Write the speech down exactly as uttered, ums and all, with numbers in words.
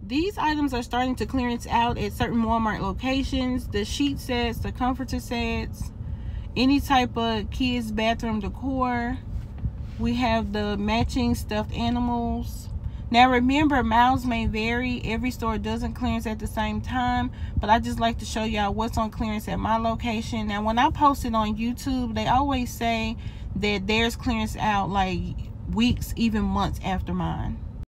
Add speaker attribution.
Speaker 1: these items are starting to clearance out at certain Walmart locations. The sheet sets, the comforter sets, any type of kids bathroom decor. We have the matching stuffed animals. Now remember, miles may vary. Every store doesn't clearance at the same time, but I just like to show y'all what's on clearance at my location. Now when I post it on YouTube, they always say that theirs clearance out like weeks, even months after mine.